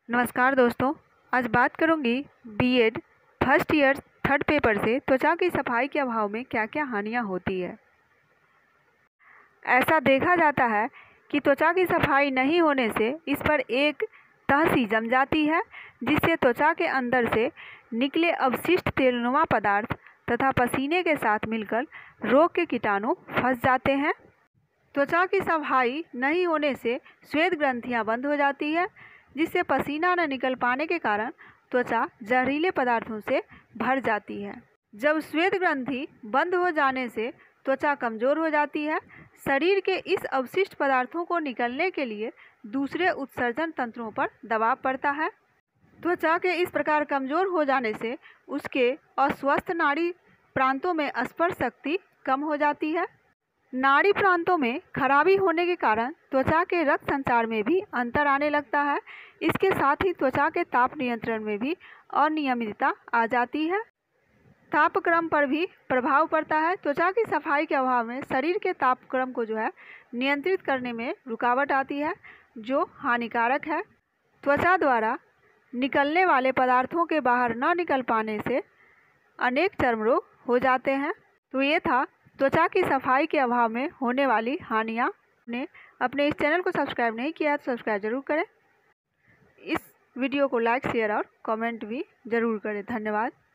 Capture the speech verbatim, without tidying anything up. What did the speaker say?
नमस्कार दोस्तों, आज बात करूंगी B Ed first year third paper से त्वचा की सफाई के अभाव में क्या क्या हानियां होती है। ऐसा देखा जाता है कि त्वचा की सफाई नहीं होने से इस पर एक तह सी जम जाती है, जिससे त्वचा के अंदर से निकले अवशिष्ट तेलनुमा पदार्थ तथा पसीने के साथ मिलकर रोग के कीटाणु फंस जाते हैं। त्वचा की सफाई नहीं होने से श्वेत ग्रंथियां बंद हो जाती है, जिससे पसीना न निकल पाने के कारण त्वचा जहरीले पदार्थों से भर जाती है। जब श्वेत ग्रंथि बंद हो जाने से त्वचा कमज़ोर हो जाती है। शरीर के इस अवशिष्ट पदार्थों को निकलने के लिए दूसरे उत्सर्जन तंत्रों पर दबाव पड़ता है। त्वचा के इस प्रकार कमज़ोर हो जाने से उसके अस्वस्थ नाड़ी प्रांतों में स्पर्श शक्ति कम हो जाती है। नाड़ी प्रांतों में खराबी होने के कारण त्वचा के रक्त संचार में भी अंतर आने लगता है। इसके साथ ही त्वचा के ताप नियंत्रण में भी अनियमितता आ जाती है। तापक्रम पर भी प्रभाव पड़ता है। त्वचा की सफाई के अभाव में शरीर के तापक्रम को जो है नियंत्रित करने में रुकावट आती है, जो हानिकारक है। त्वचा द्वारा निकलने वाले पदार्थों के बाहर न निकल पाने से अनेक चर्म रोग हो जाते हैं। तो ये था त्वचा की सफाई के अभाव में होने वाली हानियाँ। ने अपने इस चैनल को सब्सक्राइब नहीं किया है तो सब्सक्राइब जरूर करें। इस वीडियो को लाइक शेयर और कमेंट भी ज़रूर करें। धन्यवाद।